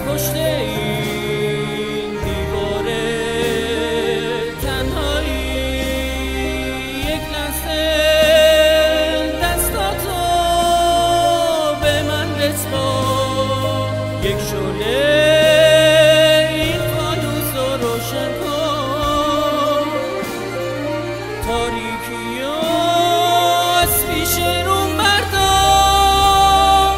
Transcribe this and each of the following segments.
پشت این دیوار تنهایی یک لحظه دستاتو به من بسپار، یک شعله این فانوس رو روشن کن، تاریکی از پیش روم بردار.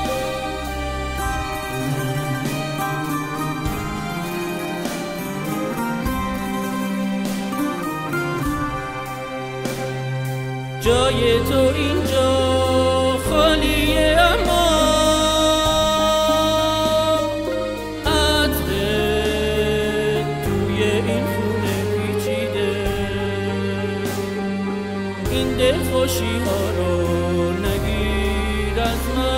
جای تو اینجا خالیه، اما عطرت توی این خونه پیچیده. این دلخوشی ها رو نگیر از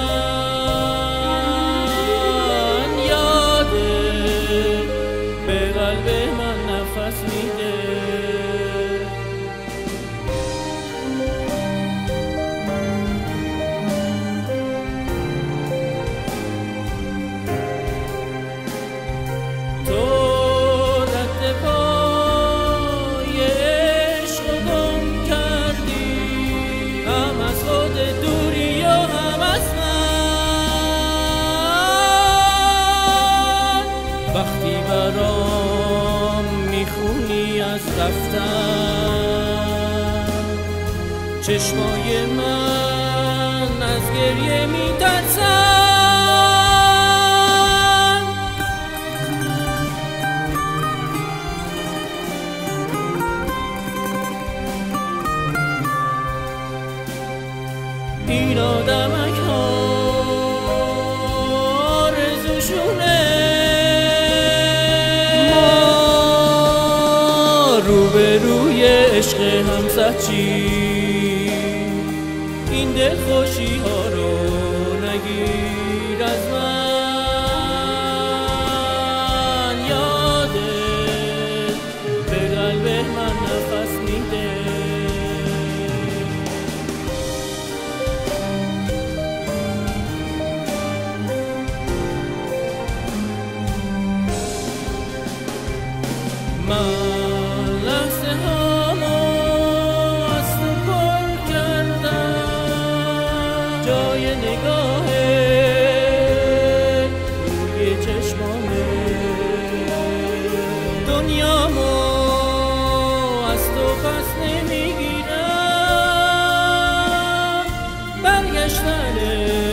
من، یادت به قلب من نفس میده. وقتی برام میخونی از رفتن، چشمای من از گریه میترسن. این آدمک ها آرزوشونه روبروی عشق همسچی. این دلخوشی ها رو نگیر از من، یادت به قلب من نفس میده. من لحظه هامو از تو پر کردم، جای نگاهت روی چشمامه. دنیامو از تو پس نمیگیرم، برگشتنه